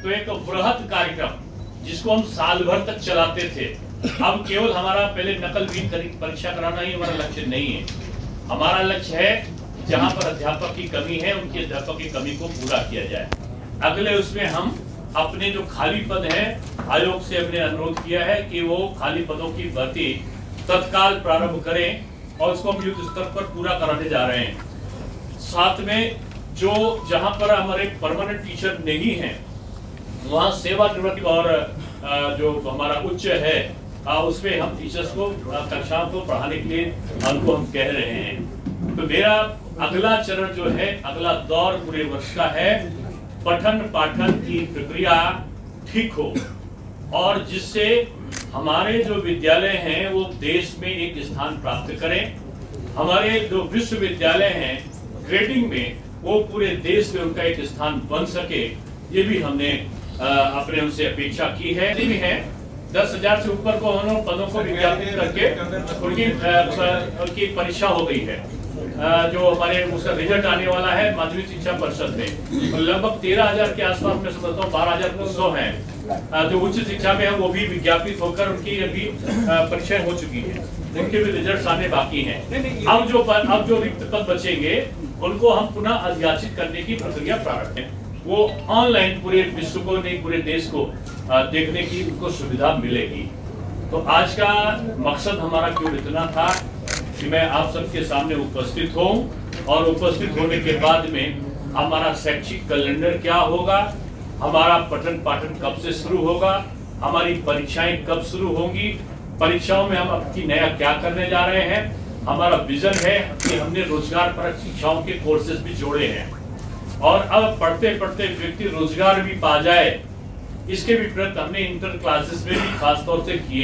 तो एक वृहद कार्यक्रम जिसको हम साल भर तक चलाते थे, अब केवल हमारा पहले नकलविहीन परीक्षा कराना ही हमारा लक्ष्य नहीं है। हमारा लक्ष्य है जहां पर अध्यापक की कमी है उनकी अध्यापक की कमी को पूरा किया जाए। अगले उसमें हम अपने जो खाली पद हैं, आयोग से हमने अनुरोध किया है कि वो खाली पदों की भर्ती तत्काल प्रारंभ करें और उसको हम युद्ध स्तर पर पूरा कराने जा रहे हैं। साथ में जो जहां पर हमारे परमानेंट टीचर नहीं हैं वहां सेवानिवृत्ति और जो हमारा उच्च है उसमें हम टीचर्स को कक्षाओं को पढ़ाने के लिए उनको हम कह रहे हैं। तो मेरा अगला चरण जो है, अगला दौर पूरे वर्ष का है, पठन पाठन की प्रक्रिया ठीक हो और जिससे हमारे जो विद्यालय हैं वो देश में एक स्थान प्राप्त करें। हमारे जो विश्वविद्यालय हैं ग्रेडिंग में वो पूरे देश में उनका एक स्थान बन सके, ये भी हमने अपने उनसे अपेक्षा की है। भी है 10,000 से ऊपर को उन्होंने पदों को विज्ञापित करके उनकी परीक्षा हो गई है। जो हमारे उसका रिजल्ट आने वाला है माध्यमिक शिक्षा परिषद में, लगभग 13,000 के आसपास में समझता हूँ 12,900 हैं जो उच्च शिक्षा में है, वो भी विज्ञापित होकर उनकी अभी परीक्षाएं हो चुकी है, उनके भी रिजल्ट आने बाकी हैं। अब जो रिक्त पद बचेंगे उनको हम पुनः अधियाचित करने की प्रक्रिया प्रारंभ है। वो ऑनलाइन पूरे विश्व को नहीं पूरे देश को देखने की उनको सुविधा मिलेगी। तो आज का मकसद हमारा क्यों इतना था कि मैं आप सबके सामने उपस्थित हूँ और उपस्थित होने के बाद में हमारा शैक्षिक कैलेंडर क्या होगा, हमारा पठन पाठन कब से शुरू होगा, हमारी परीक्षाएं कब शुरू होंगी, परीक्षाओं में हम अपनी नया क्या करने जा रहे हैं। हमारा विजन है कि हमने रोजगार परक शिक्षाओं के कोर्सेज भी जोड़े हैं और अब पढ़ते पढ़ते व्यक्ति रोजगार भी पा जाए, इसके भी प्रयत्न हमने इंटर क्लासेस में भी खासतौर से किए।